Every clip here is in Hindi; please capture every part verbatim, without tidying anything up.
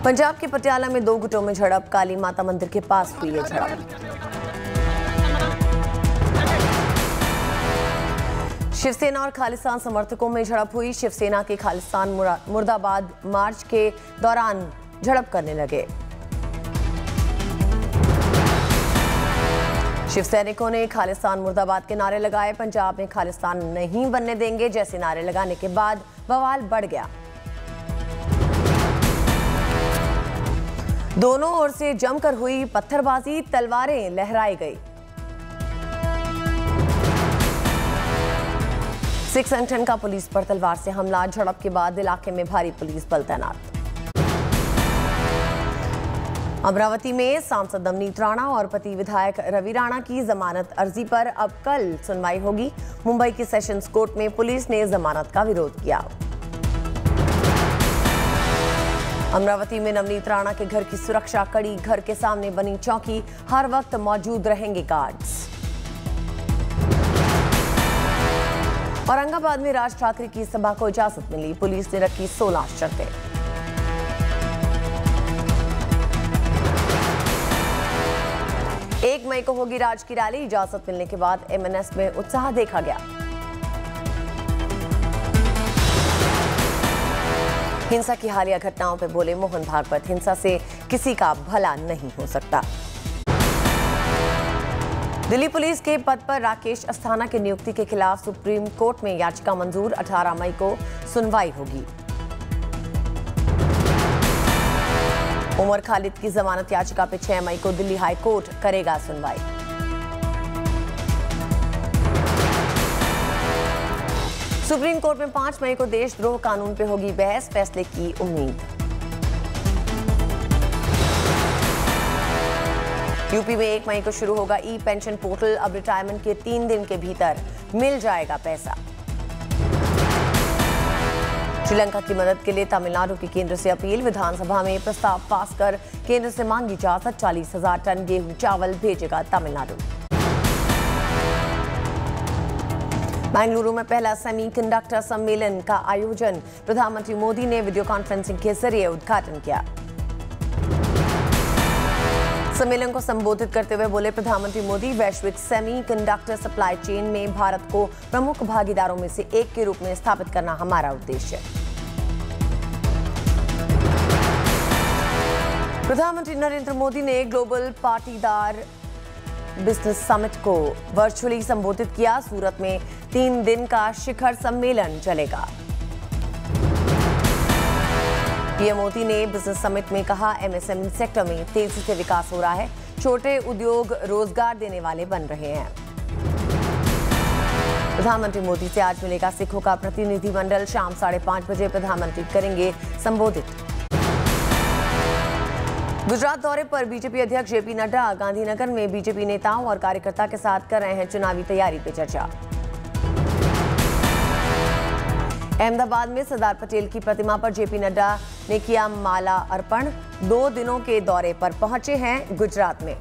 पंजाब के पटियाला में दो गुटों में झड़प, काली माता मंदिर के पास हुई है झड़प। शिवसेना और खालिस्तान समर्थकों में झड़प हुई, शिवसेना के खालिस्तान मुर्दाबाद मार्च के दौरान झड़प करने लगे। शिव सैनिकों ने खालिस्तान मुर्दाबाद के नारे लगाए, पंजाब में खालिस्तान नहीं बनने देंगे जैसे नारे लगाने के बाद बवाल बढ़ गया। दोनों ओर से जमकर हुई पत्थरबाजी, तलवारें लहराई गई। सिख संगठन का पुलिस पर तलवार से हमला, झड़प के बाद इलाके में भारी पुलिस बल तैनात। अमरावती में सांसद नवनीत राणा और पति विधायक रवि राणा की जमानत अर्जी पर अब कल सुनवाई होगी। मुंबई की सेशंस कोर्ट में पुलिस ने जमानत का विरोध किया। अमरावती में नवनीत राणा के घर की सुरक्षा कड़ी, घर के सामने बनी चौकी, हर वक्त मौजूद रहेंगे गार्ड्स। औरंगाबाद में राज ठाकरे की सभा को इजाजत मिली, पुलिस ने रखी सोलह शर्तें। एक मई को होगी राज की रैली, इजाजत मिलने के बाद एमएनएस में उत्साह देखा गया। हिंसा की हालिया घटनाओं पर बोले मोहन भागवत, हिंसा से किसी का भला नहीं हो सकता। दिल्ली पुलिस के पद पर राकेश अस्थाना की नियुक्ति के खिलाफ सुप्रीम कोर्ट में याचिका मंजूर, अठारह मई को सुनवाई होगी। उमर खालिद की जमानत याचिका पर छह मई को दिल्ली हाई कोर्ट करेगा सुनवाई। सुप्रीम कोर्ट में पांच मई को देशद्रोह कानून पे होगी बहस, फैसले की उम्मीद। यूपी में एक मई को शुरू होगा ई पेंशन पोर्टल, अब रिटायरमेंट के तीन दिन के भीतर मिल जाएगा पैसा। श्रीलंका की मदद के लिए तमिलनाडु की केंद्र से अपील, विधानसभा में प्रस्ताव पास कर केंद्र से मांगी इजाजत, चालीस हजार टन गेहूं चावल भेजेगा तमिलनाडु। बेंगलुरु में पहला सेमीकंडक्टर सम्मेलन का आयोजन, प्रधानमंत्री मोदी ने वीडियो कॉन्फ्रेंसिंग के जरिए उद्घाटन किया। सम्मेलन को संबोधित करते हुए बोले प्रधानमंत्री मोदी, वैश्विक सेमीकंडक्टर सप्लाई चेन में भारत को प्रमुख भागीदारों में से एक के रूप में स्थापित करना हमारा उद्देश्य है। प्रधानमंत्री नरेंद्र मोदी ने ग्लोबल पाटीदार बिजनेस समिट को वर्चुअली संबोधित किया, सूरत में तीन दिन का शिखर सम्मेलन चलेगा। पीएम मोदी ने बिजनेस समिट में कहा, एमएसएमई सेक्टर में तेजी से विकास हो रहा है, छोटे उद्योग रोजगार देने वाले बन रहे हैं। प्रधानमंत्री मोदी से आज मिलेगा सिखों का प्रतिनिधिमंडल, शाम साढ़े पांच बजे प्रधानमंत्री करेंगे संबोधित। गुजरात दौरे पर बीजेपी अध्यक्ष जेपी नड्डा, गांधीनगर में बीजेपी नेताओं और कार्यकर्ता के साथ कर रहे हैं चुनावी तैयारी पर चर्चा। अहमदाबाद में सरदार पटेल की प्रतिमा पर जेपी नड्डा ने किया माला अर्पण, दो दिनों के दौरे पर पहुंचे हैं गुजरात में।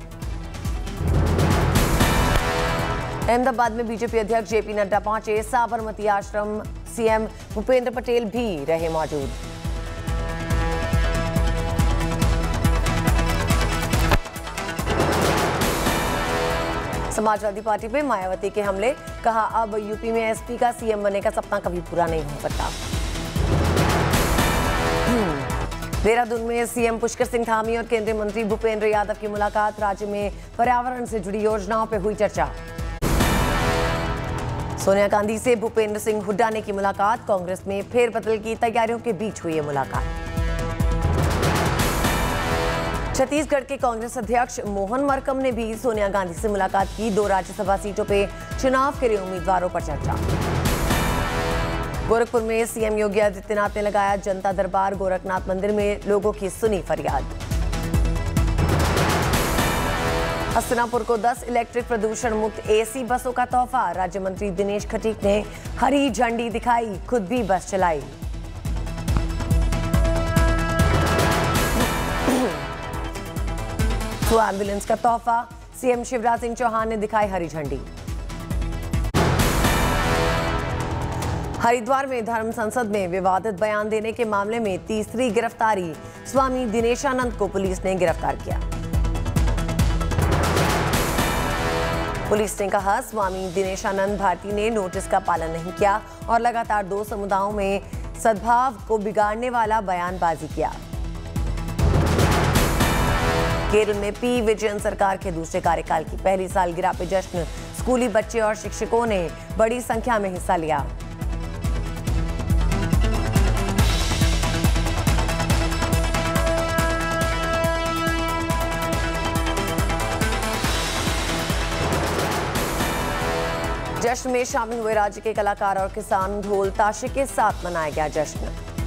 अहमदाबाद में बीजेपी अध्यक्ष जेपी नड्डा पहुंचे, साबरमती आश्रम सीएम भूपेंद्र पटेल भी रहे मौजूद। समाजवादी पार्टी पे मायावती के हमले, कहा अब यूपी में एसपी का सीएम बनने का सपना कभी पूरा नहीं हो सकता। देहरादून में सीएम पुष्कर सिंह धामी और केंद्रीय मंत्री भूपेंद्र यादव की मुलाकात, राज्य में पर्यावरण से जुड़ी योजनाओं पर हुई चर्चा। सोनिया गांधी से भूपेंद्र सिंह हुड्डा ने की मुलाकात, कांग्रेस में फेरबदल की तैयारियों के बीच हुई है मुलाकात। छत्तीसगढ़ के कांग्रेस अध्यक्ष मोहन मरकम ने भी सोनिया गांधी से मुलाकात की, दो राज्यसभा सीटों पे चुनाव के लिए उम्मीदवारों पर चर्चा। गोरखपुर में सीएम योगी आदित्यनाथ ने लगाया जनता दरबार, गोरखनाथ मंदिर में लोगों की सुनी फरियाद। हस्तिनापुर को दस इलेक्ट्रिक प्रदूषण मुक्त एसी बसों का तोहफा, राज्य मंत्री दिनेश खटीक ने हरी झंडी दिखाई, खुद भी बस चलाई। तो एम्बुलेंस का तोहफा, सीएम शिवराज सिंह चौहान ने दिखाई हरी झंडी। हरिद्वार में धर्म संसद में विवादित बयान देने के मामले में तीसरी गिरफ्तारी, स्वामी दिनेशानंद को पुलिस ने गिरफ्तार किया। पुलिस ने कहा, स्वामी दिनेशानंद भारती ने नोटिस का पालन नहीं किया और लगातार दो समुदायों में सद्भाव को बिगाड़ने वाला बयानबाजी किया। केरल में पी विजयन सरकार के दूसरे कार्यकाल की पहली सालगिरह पे जश्न, स्कूली बच्चे और शिक्षकों ने बड़ी संख्या में हिस्सा लिया। जश्न में शामिल हुए राज्य के कलाकार और किसान ढोल ताशे के साथ मनाया गया जश्न।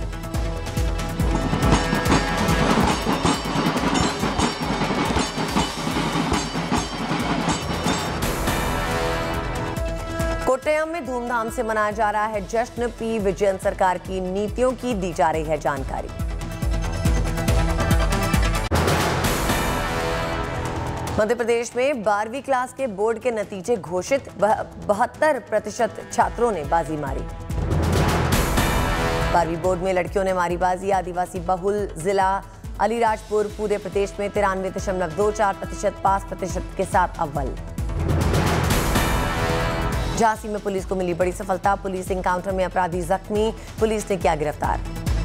कोट्टयम में धूमधाम से मनाया जा रहा है जश्न, पी विजयन सरकार की नीतियों की दी जा रही है जानकारी। मध्य प्रदेश में बारहवीं क्लास के बोर्ड के नतीजे घोषित, बहत्तर प्रतिशत छात्रों ने बाजी मारी। बारहवीं बोर्ड में लड़कियों ने मारी बाजी। आदिवासी बहुल जिला अलीराजपुर पूरे प्रदेश में तिरानवे दशमलव दो चार प्रतिशत पास प्रतिशत के साथ अव्वल। झांसी में पुलिस को मिली बड़ी सफलता, पुलिस एनकाउंटर में अपराधी जख्मी, पुलिस ने किया गिरफ्तार।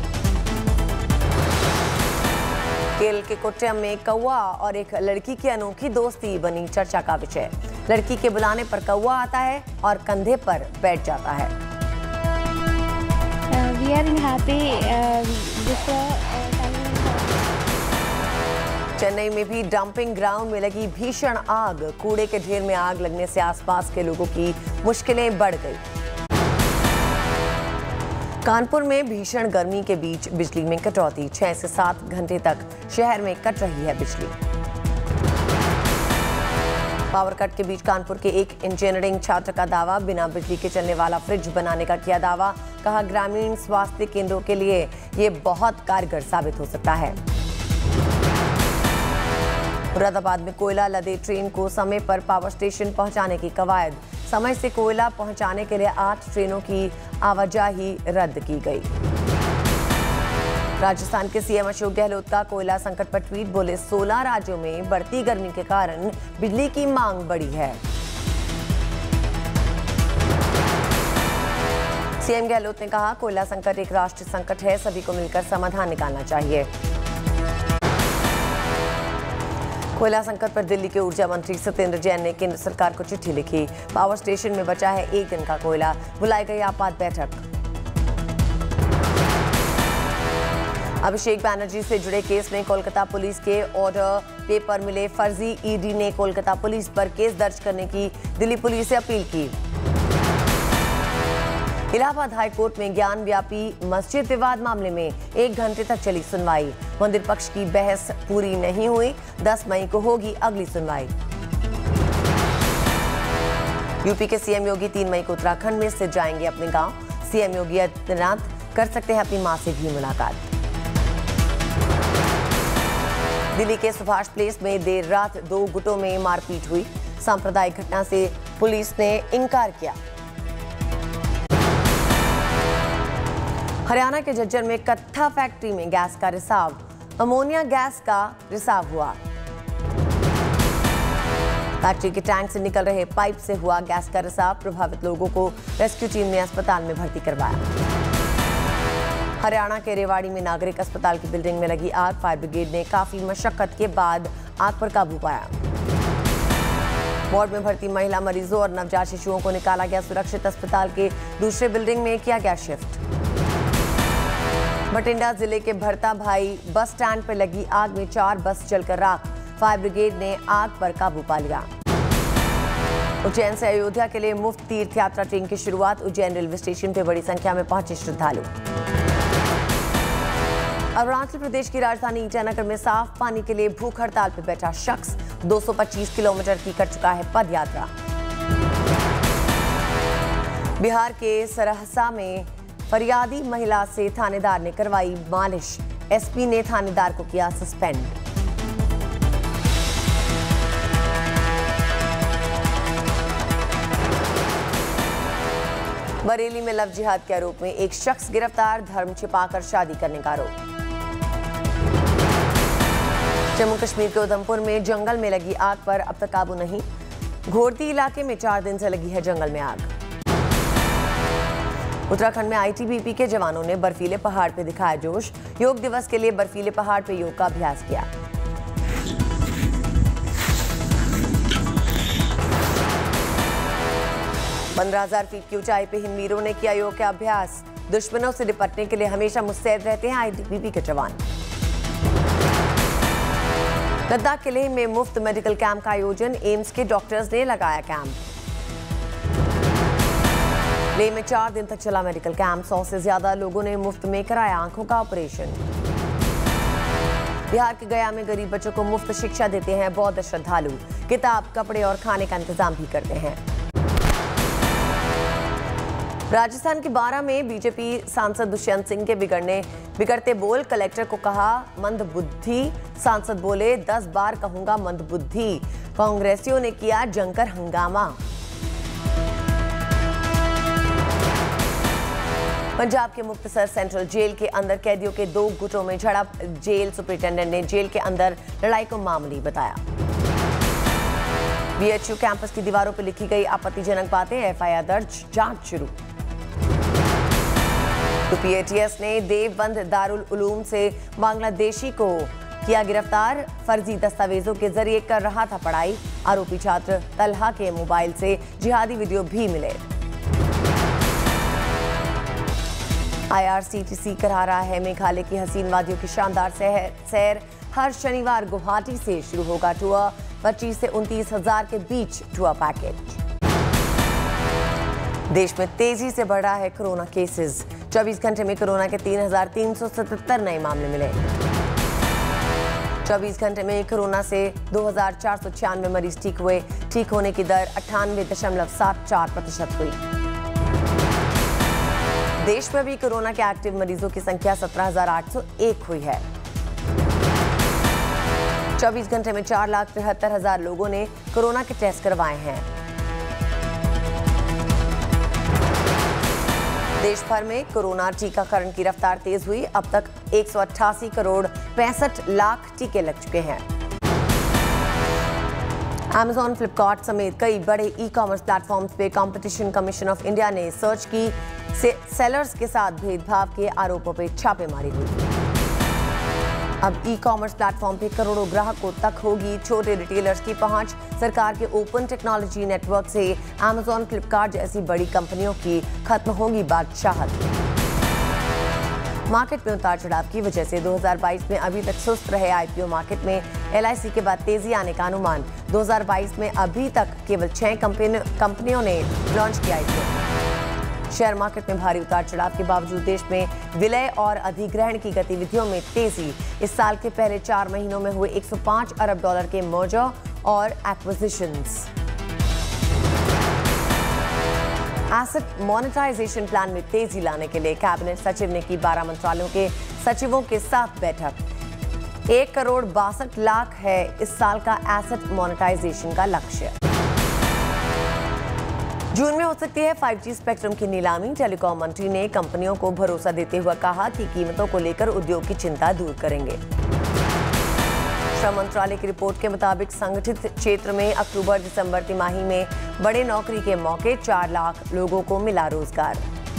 केरल के कोट्टयम में कौवा और एक लड़की की अनोखी दोस्ती बनी चर्चा का विषय। लड़की के बुलाने पर कौवा आता है और कंधे पर बैठ जाता है। uh, we are happy, uh, this, uh, Chennai में भी डंपिंग ग्राउंड में लगी भीषण आग, कूड़े के ढेर में आग लगने से आसपास के लोगों की मुश्किलें बढ़ गई। कानपुर में भीषण गर्मी के बीच बिजली में कटौती, छह से सात घंटे तक शहर में कट रही है बिजली। पावर कट के बीच कानपुर के एक इंजीनियरिंग छात्र का दावा, बिना बिजली के चलने वाला फ्रिज बनाने का किया दावा। कहा, ग्रामीण स्वास्थ्य केंद्रों के लिए ये बहुत कारगर साबित हो सकता है। मुरादाबाद में कोयला लदे ट्रेन को समय पर पावर स्टेशन पहुंचाने की कवायद, समय से कोयला पहुंचाने के लिए आठ ट्रेनों की आवाजाही रद्द की गई। राजस्थान के सीएम अशोक गहलोत का कोयला संकट पर ट्वीट, बोले सोलह राज्यों में बढ़ती गर्मी के कारण बिजली की मांग बढ़ी है। सीएम गहलोत ने कहा, कोयला संकट एक राष्ट्रीय संकट है, सभी को मिलकर समाधान निकालना चाहिए। कोयला संकट पर दिल्ली के ऊर्जा मंत्री सत्येंद्र जैन ने केंद्र सरकार को चिट्ठी लिखी। पावर स्टेशन में बचा है एक दिन का कोयला, बुलाई गई आपात बैठक। अभिषेक बैनर्जी से जुड़े केस में कोलकाता पुलिस के ऑर्डर पेपर मिले फर्जी, ईडी ने कोलकाता पुलिस पर केस दर्ज करने की दिल्ली पुलिस से अपील की। इलाहाबाद हाई कोर्ट में ज्ञान व्यापी मस्जिद विवाद मामले में एक घंटे तक चली सुनवाई। मंदिर पक्ष की बहस पूरी नहीं हुई, दस मई को होगी अगली सुनवाई। यूपी के सीएम योगी तीन मई को उत्तराखंड में स्थित जाएंगे अपने गांव। सीएम योगी आदित्यनाथ कर सकते हैं अपनी मां से भी मुलाकात। दिल्ली के सुभाष प्लेस में देर रात दो गुटों में मारपीट हुई। सांप्रदायिक घटना से पुलिस ने इनकार किया। हरियाणा के झज्जर में कत्था फैक्ट्री में गैस का रिसाव, अमोनिया गैस का रिसाव हुआ। फैक्ट्री के टैंक से निकल रहे पाइप से हुआ गैस का रिसाव। प्रभावित लोगों को रेस्क्यू टीम ने अस्पताल में भर्ती करवाया। हरियाणा के रेवाड़ी में नागरिक अस्पताल की बिल्डिंग में लगी आग, फायर ब्रिगेड ने काफी मशक्कत के बाद आग पर काबू पाया। वार्ड में भर्ती महिला मरीजों और नवजात शिशुओं को निकाला गया सुरक्षित। अस्पताल के दूसरे बिल्डिंग में किया गया शिफ्ट। बठिंडा जिले के भरता भाई बस स्टैंड पर लगी आग में चार बस जलकर राख, फायर ब्रिगेड ने आग पर काबू पा लिया। उज्जैन से अयोध्या के लिए मुफ्त तीर्थ यात्रा ट्रेन की शुरुआत, उज्जैन रेलवे स्टेशन पर बड़ी संख्या में पहुंचे श्रद्धालु। अरुणाचल प्रदेश की राजधानी ईटानगर में साफ पानी के लिए भूख हड़ताल पर बैठा शख्स, दो सौ पच्चीस किलोमीटर की कर चुका है पद यात्रा। बिहार के सरहसा में फरियादी महिला से थानेदार ने करवाई मालिश, एसपी ने थानेदार को किया सस्पेंड। बरेली में लव जिहाद के आरोप में एक शख्स गिरफ्तार, धर्म छिपाकर शादी करने का आरोप। जम्मू कश्मीर के उधमपुर में जंगल में लगी आग पर अब तक काबू नहीं। घोरती इलाके में चार दिन से लगी है जंगल में आग। उत्तराखंड में आई टी बी पी के जवानों ने बर्फीले पहाड़ पर दिखाया जोश। योग दिवस के लिए बर्फीले पहाड़ पर योग का अभ्यास किया। पंद्रह हजार फीट की ऊंचाई पे हिमवीरों ने किया योग का अभ्यास। दुश्मनों से निपटने के लिए हमेशा मुस्तैद रहते हैं आई टी बी पी के जवान। लद्दाख के लेह में मुफ्त मेडिकल कैंप का आयोजन, एम्स के डॉक्टर्स ने लगाया कैंप। लेह में चार दिन तक चला मेडिकल कैंप, सौ से ज्यादा लोगों ने मुफ्त में कराया आंखों का ऑपरेशन। बिहार के गया में गरीब बच्चों को मुफ्त शिक्षा देते हैं बौद्ध श्रद्धालु। किताब, कपड़े और खाने का इंतजाम भी करते हैं। राजस्थान के बारां में बीजेपी सांसद दुष्यंत सिंह के बिगड़ने बिगड़ते बोल, कलेक्टर को कहा मंदबुद्धि। सांसद बोले दस बार कहूंगा मंदबुद्धि। कांग्रेसियों ने किया जमकर हंगामा। पंजाब के मुक्तसर सेंट्रल जेल के अंदर कैदियों के दो गुटों में झड़प, जेल सुपरिटेंडेंट ने जेल के अंदर लड़ाई को मामूली बताया। बी एच यू कैंपस की दीवारों पर लिखी गई आपत्तिजनक बातें, एफ आई आर दर्ज, जांच शुरू। पी ए टी एस ने देवबंद दारुल उलूम से बांग्लादेशी को किया गिरफ्तार। फर्जी दस्तावेजों के जरिए कर रहा था पढ़ाई। आरोपी छात्र तलहा के मोबाइल से जिहादी वीडियो भी मिले। I R C T C करा रहा है मेघालय की हसीन वादियों की शानदार सैर। हर शनिवार गुवाहाटी से शुरू होगा टूर। पच्चीस से उनतीस हजार के बीच टूर पैकेज। देश में तेजी से बढ़ रहा है कोरोना केसेस। चौबीस घंटे में कोरोना के तीन हजार तीन सौ सतहत्तर नए मामले मिले। चौबीस घंटे में कोरोना से दो हजार चार सौ छियानवे मरीज ठीक हुए। ठीक होने की दर अट्ठानवे दशमलव सात चार प्रतिशत हुई। देश में भी कोरोना के एक्टिव मरीजों की संख्या सत्रह हजार आठ सौ एक हुई है। चौबीस घंटे में चार लाख तिहत्तर हजार लोगों ने कोरोना के टेस्ट करवाए हैं। देश भर में कोरोना टीकाकरण की रफ्तार तेज हुई। अब तक एक सौ अट्ठासी करोड़ पैंसठ लाख टीके लग चुके हैं। Amazon, फ्लिपकार्ट समेत कई बड़े ई कॉमर्स प्लेटफॉर्म्स पे कंपटीशन कमीशन ऑफ इंडिया ने सर्च की से सेलर्स के साथ भेदभाव के आरोपों पर छापेमारी हुई। अब ई कॉमर्स प्लेटफॉर्म पे करोड़ों ग्राहकों तक होगी छोटे रिटेलर्स की पहुंच। सरकार के ओपन टेक्नोलॉजी नेटवर्क से Amazon, फ्लिपकार्ट जैसी बड़ी कंपनियों की खत्म होगी बादशाहत। मार्केट में उतार चढ़ाव की वजह से दो हज़ार बाईस में अभी तक सुस्त रहे आई पी ओ मार्केट में एल आई सी के बाद तेजी आने का अनुमान। दो हज़ार बाईस में अभी तक केवल छह कंपनियों ने लॉन्च किया I P O. Share market में भारी उतार चढ़ाव के बावजूद देश में विलय और अधिग्रहण की गतिविधियों में तेजी। इस साल के पहले चार महीनों में हुए एक सौ पाँच अरब डॉलर के मर्जर और एक्विजिशंस। एसेट मोनेटाइजेशन प्लान में तेजी लाने के लिए कैबिनेट सचिव ने की बारह मंत्रालयों के सचिवों के साथ बैठक। एक करोड़ बासठ लाख है इस साल का एसेट मोनेटाइजेशन का लक्ष्य। जून में हो सकती है फाइव जी स्पेक्ट्रम की नीलामी। टेलीकॉम मंत्री ने कंपनियों को भरोसा देते हुए कहा कि कीमतों को लेकर उद्योग की चिंता दूर करेंगे। श्रम मंत्रालय की रिपोर्ट के मुताबिक संगठित क्षेत्र में अक्टूबर दिसंबर तिमाही में बड़े नौकरी के मौके, चार लाख लोगों को मिला रोजगार।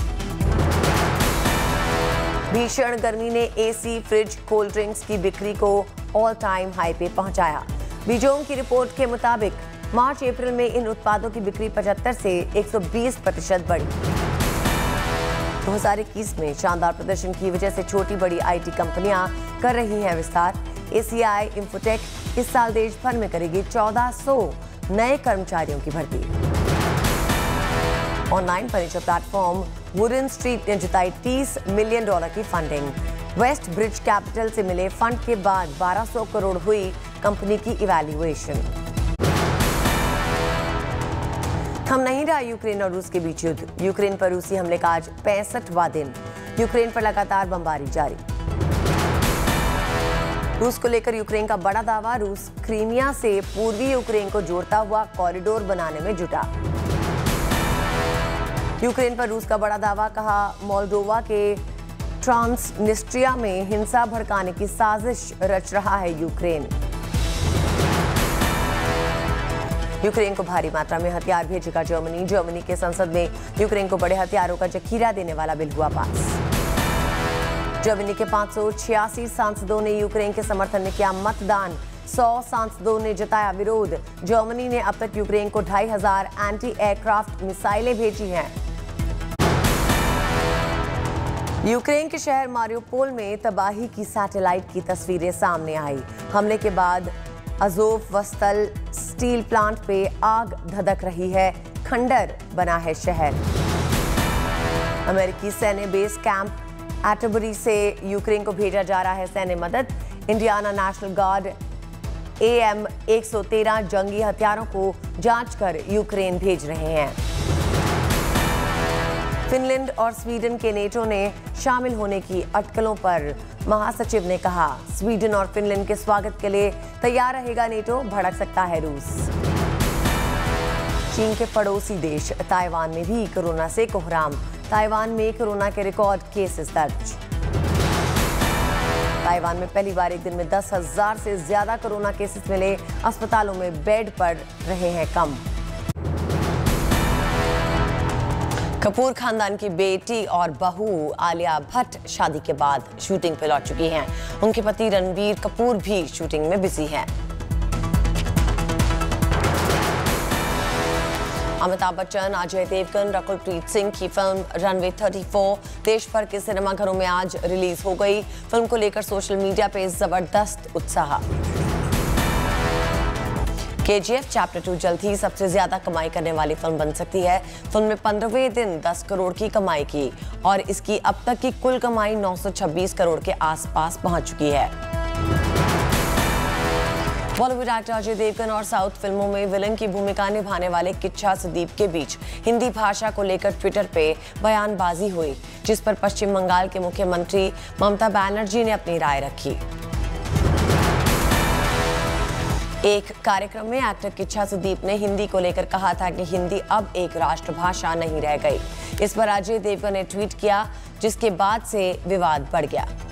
भीषण गर्मी ने एसी, फ्रिज, कोल्ड ड्रिंक्स की बिक्री को ऑल टाइम हाई पे पहुंचाया। बीजोंग की रिपोर्ट के मुताबिक मार्च अप्रैल में इन उत्पादों की बिक्री पचहत्तर से एक सौ बीस प्रतिशत बढ़ी। दो हज़ार इक्कीस में शानदार प्रदर्शन की वजह से छोटी बड़ी आई टी कंपनियां कर रही हैं विस्तार। ए सी आई इंफोटेक इस साल देश भर में करेगी चौदह सौ नए कर्मचारियों की भर्ती। Online furniture platform Wooden Street ने जुटाई तीस मिलियन डॉलर की फंडिंग। वेस्ट ब्रिज कैपिटल से मिले फंड के बाद बारह सौ करोड़ हुई कंपनी की इवैल्यूएशन। थम नहीं रहा यूक्रेन और रूस के बीच युद्ध। यूक्रेन पर रूसी हमले का आज पैंसठवां दिन। यूक्रेन पर लगातार बमबारी जारी। रूस को लेकर यूक्रेन का बड़ा दावा। रूस क्रीमिया से पूर्वी यूक्रेन को जोड़ता हुआ कॉरिडोर बनाने में जुटा। यूक्रेन पर रूस का बड़ा दावा, कहा मोल्डोवा के ट्रांसनिस्ट्रिया में हिंसा भड़काने की साजिश रच रहा है यूक्रेन। यूक्रेन को भारी मात्रा में हथियार भेजेगा जर्मनी। जर्मनी के संसद में यूक्रेन को बड़े हथियारों का जखीरा देने वाला बिल हुआ पास। जर्मनी के पाँच सौ छियासी सांसदों ने यूक्रेन के समर्थन में किया मतदान। सौ सांसदों ने जताया विरोध। जर्मनी ने अब तक यूक्रेन को ढाई हजार एंटी एयरक्राफ्ट मिसाइलें भेजी हैं। यूक्रेन के शहर मारियोपोल में तबाही की सैटेलाइट की तस्वीरें सामने आई। हमले के बाद अज़ोवस्ताल स्टील प्लांट पे आग धधक रही है। खंडर बना है शहर। अमेरिकी सैन्य बेस कैंप एटबरी से यूक्रेन को भेजा जा रहा है सैन्य मदद। Indiana National Guard A M एक सौ तेरह जंगी हथियारों को जांच कर यूक्रेन भेज रहे हैं। फिनलैंड और स्वीडन के नेटो ने शामिल होने की अटकलों पर महासचिव ने कहा, स्वीडन और फिनलैंड के स्वागत के लिए तैयार रहेगा नेटो, भड़क सकता है रूस। चीन के पड़ोसी देश ताइवान में भी कोरोना से कोहराम। ताइवान में कोरोना के रिकॉर्ड केसेस दर्ज। ताइवान में पहली बार एक दिन में दस हजार से ज्यादा कोरोना केसेस मिले। अस्पतालों में बेड पड़ रहे हैं कम। कपूर खानदान की बेटी और बहू आलिया भट्ट शादी के बाद शूटिंग पे लौट चुकी हैं। उनके पति रणबीर कपूर भी शूटिंग में बिजी हैं। अमिताभ बच्चन, अजय देवगन, रकुल प्रीत सिंह की फिल्म रनवे चौंतीस देश भर के सिनेमाघरों में आज रिलीज हो गई। फिल्म को लेकर सोशल मीडिया पे जबरदस्त उत्साह। के जी एफ चैप्टर टू जल्द ही सबसे ज्यादा कमाई करने वाली फिल्म बन सकती है। फिल्म ने पंद्रहवें दिन दस करोड़ की कमाई की और इसकी अब तक की कुल कमाई नौ सौ छब्बीस करोड़ के आसपास पहुंच चुकी है। बॉलीवुड एक्टर अजय देवगन और साउथ फिल्मों में विलन की भूमिका निभाने वाले किच्चा सुदीप के बीच हिंदी भाषा को लेकर ट्विटर पे बयानबाजी हुई, जिस पर पश्चिम बंगाल के मुख्यमंत्री ममता बनर्जी ने अपनी राय रखी। एक कार्यक्रम में एक्टर किच्चा सुदीप ने हिंदी को लेकर कहा था कि हिंदी अब एक राष्ट्रभाषा नहीं रह गई। इस पर अजय देवगन ने ट्वीट किया, जिसके बाद से विवाद बढ़ गया।